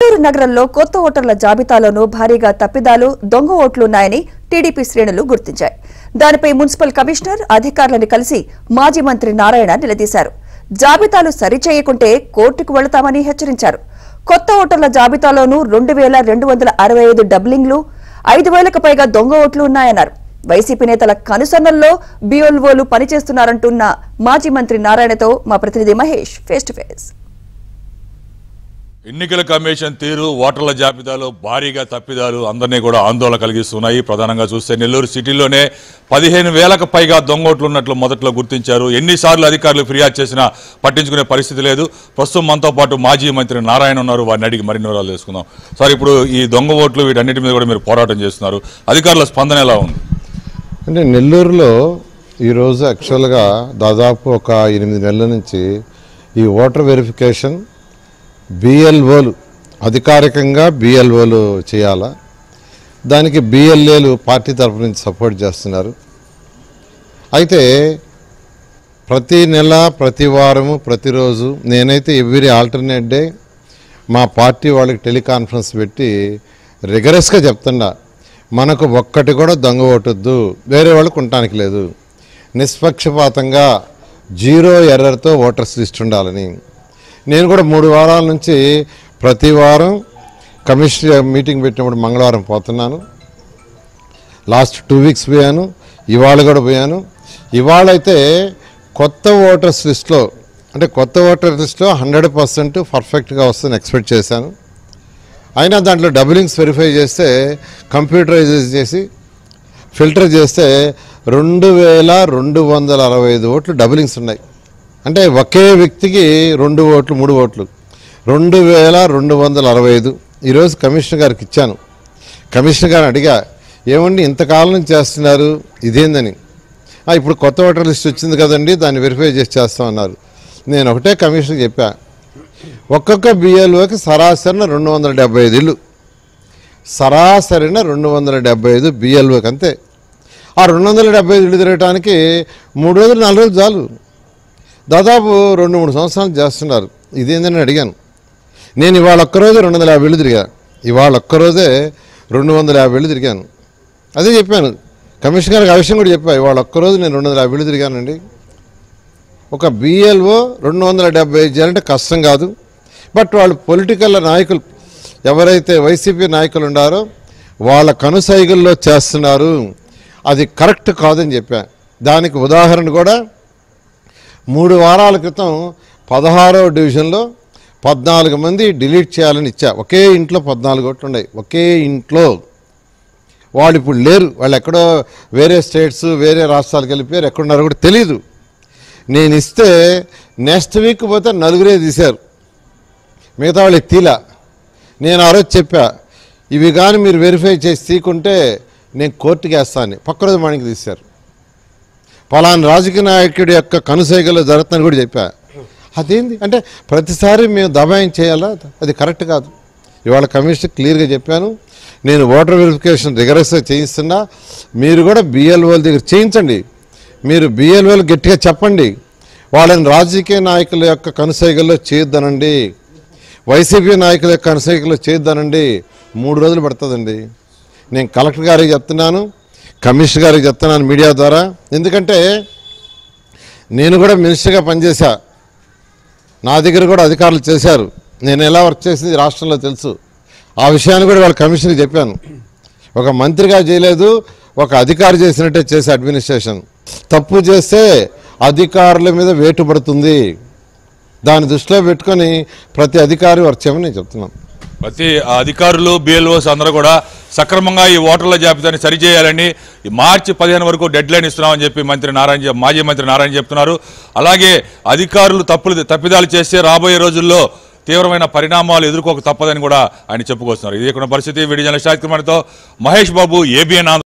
నెల్లూరు నగరంలో కొత్త ఓటర్ల జాబితాలోనూ భారీగా తప్పిదాలు, దొంగ ఓట్లున్నాయని టీడీపీ శ్రేణులు గుర్తించాయి. దానిపై మున్సిపల్ కమిషనర్ అధికారులను కలిసి మాజీ మంత్రి నారాయణ నిలదీశారు. జాబితాలు సరిచేయకుంటే కోర్టుకు వెళతామని హెచ్చరించారు. కొత్త ఓటర్ల జాబితాలోనూ 2265 డబ్లింగ్లు, 5000కు పైగా దొంగ ఓట్లు ఉన్నాయన్నారు. వైసీపీ నేతల కనుసన్నల్లో బీఎల్ఓలు పనిచేస్తున్నారంటున్న మాజీ మంత్రి నారాయణతో మా ప్రతినిధి మహేష్ ఫేస్ టు ఫేస్. ఎన్నికల కమిషన్ తీరు, ఓటర్ల జాబితాలో భారీగా తప్పిదాలు అందరినీ కూడా ఆందోళన కలిగిస్తున్నాయి. ప్రధానంగా చూస్తే నెల్లూరు సిటీలోనే 15,000కు పైగా దొంగ ఓట్లు ఉన్నట్లు మొదట్లో గుర్తించారు. ఎన్నిసార్లు అధికారులు ఫిర్యాదు చేసినా పట్టించుకునే పరిస్థితి లేదు. ప్రస్తుతం మనతో పాటు మాజీ మంత్రి నారాయణ ఉన్నారు. వారిని అడిగి మరిన్ని వివరాలు తెలుసుకుందాం. సార్, ఇప్పుడు ఈ దొంగ ఓట్లు వీటన్నిటి మీద కూడా మీరు పోరాటం చేస్తున్నారు. అధికారుల స్పందన ఎలా ఉంది? అంటే నెల్లూరులో ఈరోజు యాక్చువల్గా దాదాపు ఒక 8 నెలల నుంచి ఈ ఓటర్ వెరిఫికేషన్ బిఎల్ఓలు అధికారికంగా బిఎల్ఓలు చేయాలా, దానికి బిఎల్ఏలు పార్టీ తరఫు నుంచి సపోర్ట్ చేస్తున్నారు. అయితే ప్రతి నెల, ప్రతి వారము, ప్రతిరోజు నేనైతే ఎవ్రీ ఆల్టర్నేట్ డే మా పార్టీ వాళ్ళకి టెలికాన్ఫరెన్స్ పెట్టి రిగరస్గా చెప్తున్నా, మనకు ఒక్కటి కూడా దొంగ ఓటొద్దు, వేరే వాళ్ళకు ఉండటానికి లేదు, నిష్పక్షపాతంగా 0 ఎర్రర్తో ఓటర్స్ లిస్ట్ ఉండాలని. నేను కూడా 3 వారాల నుంచి ప్రతి వారం కమిషన్ మీటింగ్ పెట్టినప్పుడు మంగళవారం పోతున్నాను. లాస్ట్ 2 వీక్స్ పోయాను, ఇవాళ కూడా పోయాను. ఇవాళైతే కొత్త ఓటర్స్ లిస్ట్లో, అంటే కొత్త ఓటర్ లిస్ట్లో 100% పర్ఫెక్ట్గా వస్తుందని ఎక్స్పెక్ట్ చేశాను. అయినా దాంట్లో డబులింగ్స్ వెరిఫై చేస్తే, కంప్యూటరైజ్ చేసి ఫిల్టర్ చేస్తే 2265 ఓట్లు డబులింగ్స్ ఉన్నాయి. అంటే ఒకే వ్యక్తికి 2 ఓట్లు 3 ఓట్లు 2265. ఈరోజు కమిషనర్ గారికి ఇచ్చాను. కమిషనర్ గారిని అడిగా, ఏమండి ఇంతకాలం నుంచి చేస్తున్నారు ఇదేందని. ఇప్పుడు కొత్త ఓటర్ లిస్ట్ వచ్చింది కదండి, దాన్ని వెరిఫై చేసి చేస్తామన్నారు. నేను ఒకటే కమిషనర్కి చెప్పా, ఒక్కొక్క బిఎల్ఓకి సరాసరిన 275 ఇళ్ళు, సరాసరిన 275 బిఎల్ఓకి, అంతే. ఆ 275 ఇళ్ళు తిరగటానికి 3 రోజులు 4 రోజులు చాలు. దాదాపు 2-3 సంవత్సరాలు చేస్తున్నారు. ఇదేందని అడిగాను. నేను ఇవాళ ఒక్కరోజే 250 ఇళ్ళు తిరిగా, ఇవాళ ఒక్కరోజే 250 ఇళ్ళు తిరిగాను. అదే చెప్పాను కమిషనర్ గారికి. ఆ విషయం కూడా చెప్పా, ఇవాళ ఒక్కరోజు నేను 250 ఇళ్ళు తిరిగానండి. ఒక బిఎల్ఓ 275 చేయాలంటే కష్టం కాదు. బట్ వాళ్ళు పొలిటికల్ నాయకులు ఎవరైతే వైసీపీ నాయకులు ఉన్నారో వాళ్ళ కనుసైగుల్లో చేస్తున్నారు, అది కరెక్ట్ కాదని చెప్పా. దానికి ఉదాహరణ కూడా 3 వారాల క్రితం 16వ డివిజన్లో 14 మంది డిలీట్ చేయాలని ఇచ్చా. ఒకే ఇంట్లో 14 ఓట్లు ఉన్నాయి, ఒకే ఇంట్లో. వాళ్ళు ఇప్పుడు లేరు, వాళ్ళు ఎక్కడో వేరే స్టేట్స్, వేరే రాష్ట్రాలకు వెళ్ళిపోయారు, ఎక్కడున్నారో కూడా తెలీదు. నేను ఇస్తే నెక్స్ట్ వీక్ పోతే 4 తీశారు, మిగతా వాళ్ళు తీలా. నేను ఆ రోజు చెప్పా, ఇవి కానీ మీరు వెరిఫై చేసి తీకుంటే నేను కోర్టుకి వేస్తాను. పక్క రోజు మనకి తీశారు. పలానా రాజకీయ నాయకుడి యొక్క కనుసైగలో జరుగుతుందని కూడా చెప్పా. అదేంది అంటే ప్రతిసారి మేము దబాయం చేయాలా, అది కరెక్ట్ కాదు. ఇవాళ కమిషన్ క్లియర్గా చెప్పాను, నేను ఓటర్ వెరిఫికేషన్ రిగరస్గా చేయిస్తున్నా, మీరు కూడా బిఎల్ఓల దగ్గర చేయించండి. మీరు బిఎల్ఓలు గట్టిగా చెప్పండి, వాళ్ళని రాజకీయ నాయకుల యొక్క కనుసైగల్లో చేయొద్దనండి, వైసీపీ నాయకుల యొక్క కనుసైగల్లో చేయొద్దనండి. 3 రోజులు పడుతుందండి. నేను కలెక్టర్ గారికి చెప్తున్నాను, కమిషనర్ గారికి చెప్తున్నాను మీడియా ద్వారా. ఎందుకంటే నేను కూడా మినిస్టర్గా పనిచేశా, నా దగ్గర కూడా అధికారులు చేశారు. నేను ఎలా వర్క్ చేసింది రాష్ట్రంలో తెలుసు. ఆ విషయాన్ని కూడా వాళ్ళ కమిషన్కి చెప్పాను. ఒక మంత్రిగా చేయలేదు, ఒక అధికారి చేసినట్టే చేసే అడ్మినిస్ట్రేషన్. తప్పు చేస్తే అధికారుల మీద వేటు పడుతుంది. దాన్ని దృష్టిలో పెట్టుకొని ప్రతి అధికారి వర్క్ చేయమని నేను చెప్తున్నాను. ప్రతి అధికారులు, బిఎల్ఓస్ అందరూ కూడా సక్రమంగా ఈ ఓటర్ల జాబితాని సరిచేయాలని మార్చి 15 వరకు డెడ్ లైన్ ఇస్తున్నామని చెప్పి మాజీ మంత్రి నారాయణ చెప్తున్నారు. అలాగే అధికారులు తప్పిదాలు చేస్తే రాబోయే రోజుల్లో తీవ్రమైన పరిణామాలు ఎదుర్కోక తప్పదని కూడా ఆయన చెప్పుకొస్తున్నారు. ఇది పరిస్థితి. వీడియో జర్నలిస్ట్ రాజ్ కుమార్తో మహేష్ బాబు, ఏబిఎన్.